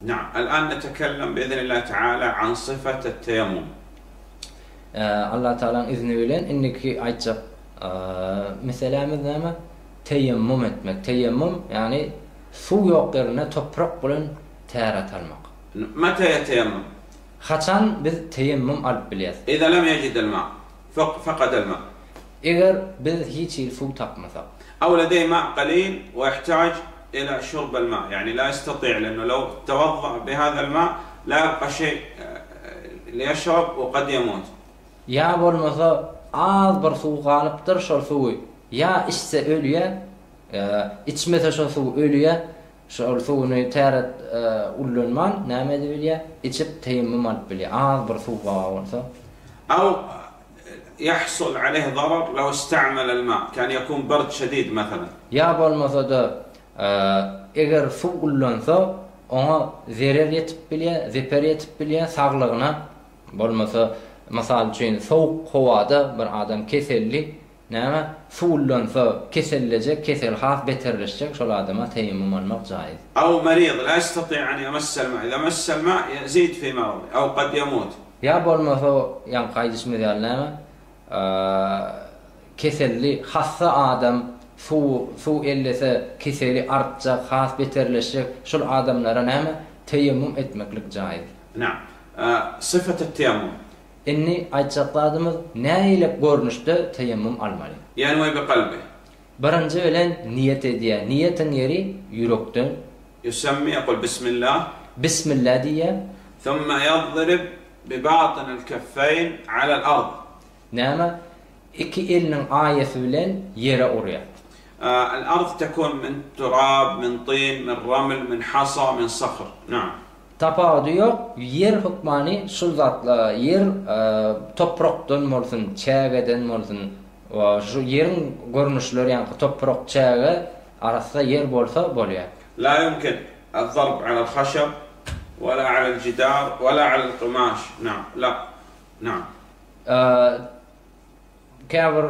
نعم. الآن نتكلم بإذن الله تعالى عن صفة التيمم. Allah Teala'nın izniyle inniki aytacak meselemiz näme? Teyemmüm etmek. Teyemmüm yani su yok yerine toprak bilen täret almak. متى يتيمم؟ Haçan biz teyemmüm alıp bilýäs? إذا لم يجد الماء فقد الماء. Eger biz hiç su tapmasak. أو لديه ماء قليل ويحتاج إلى شرب الماء، يعني لا يستطيع، لأنه لو توضأ بهذا الماء لا يبقى شيء ليشرب وقد يموت. Ya bolmasa az bir su galypdyr, şol suwy ya içse ölüye, içmese şol suw ölüye, şol suwuny täret ullanman näme diýilýär? İçip teyemmüm alyp bilýär. Az bir suw bolsa. أو يحصل عليه ضرر لو استعمل الماء، كان يكون برد شديد مثلا. Ya bolmasa da eger suw ullansa ona zerer yetip bilýär, zeper yetip bilýär saglygyna. Bolmasa masal üçin soğuk howada bir adam keselli näme suwlansa kesellecek, kesel has beterleşecek, şol adama teyemmüm almak jaiz. أو مريض لا يستطيع أن يمس الماء، إذا مس الماء يزيد في مرضه أو قد يموت. Ya bolmasa yan gaýdysmy diýär näme? Keselli hassa adam su ellese keseli artjak, has beterleşecek, şol adamlara näme teyemmüm etmeklik jaiz. نعم. صفة التيمم Inni aýtjaklarymyz näile görnüşde teyemmüm almaly. ينوي بقلبه. Birinji bilen niyet edýär. Niyetin yeri yürekden. يسمي يقول بسم الله. Bismillah diýär. ثم يضرب بباطن الكفين على الأرض. Näme? İki elinin aýasy bilen yere urýar. الأرض تكون من تراب، من طين، من رمل، من حصى، من صخر. نعم. Tapağı diyor, yer hukmani şu zatla, yer topraktan bolsun, çägeden bolsun, şu yerin görnüşleri yani toprak çäge arasında yer bolsa bolýar. لا يمكن الضرب على الخشب ولا على الجدار ولا على القماش. نعم. لا. نعم. Käbir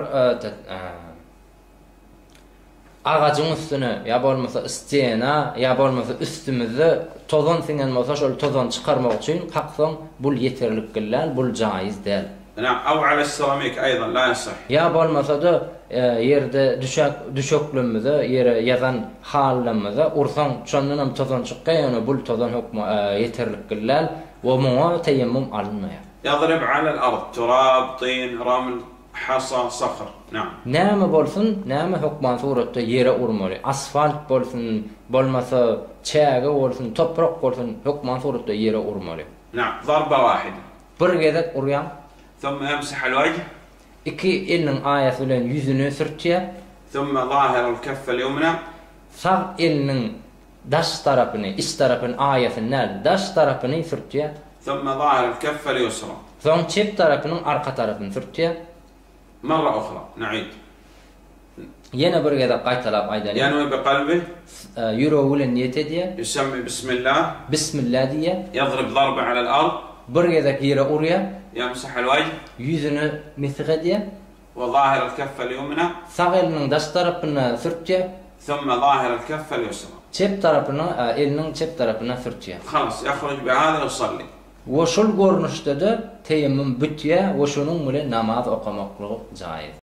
ağacın üstüne ya bolmasa istena ya bolmasa üstümizde tozan singen bolsa şol tozan çıkarmak üçin kaksaň bul yeterlik gelýär, bul jaiz däl. نعم. أو على السيراميك أيضا لا يصح. Ya bolmasa da yerde düşöklümizde yere yazan hallamızda ursan şondan tozan çykýan, bul tozan hukma yeterlik gelýär we muňa teyemmüm alınmaýar. يضرب على الأرض تراب، طين، رمل، حصى، صخر. نعم. Näme bolsun, näme hukman suratda yere urmaly. Asfalt bolsun, bolmasa çäge bolsun, toprak bolsun, hukman suratda yere urmaly. نعم. ضربة واحدة. Bir gezek urýan, ثم يمسح الوجه. iki elinin aýasy bilen yüzüni sürtýär. ثم ظاهر الكف اليمنى. Sağ elinin daş tarapyny, iç tarapyny aýasyny, daş tarapyny sürtýär. ثم ظاهر الكف اليسرى. Soň çep tarapynyň arka tarapyny sürtýär. مرة أخرى نعيد. Yine bir gezek gaýtalap aýdalım. ينوي بقلبه. Ýüregi bilen niyet edýär. يسمي بسم الله. Bismillah diýär. يضرب ضربة على الأرض. Bir gezek yere urýar. يمسح الوجه. Yüzüni mesih edýär. وظاهر الكف اليمنى. Sağ elinin daş tarapyna sürtýär. ثم ظاهر الكف اليسرى. Çep tarapyna, elinin çep tarapyna sürtýär. خلاص يخرج بهذا ويصلي. Ve şol görnüşde de teyemmüm bitýär we şonuň bilen namaz okamaklygy jaiz.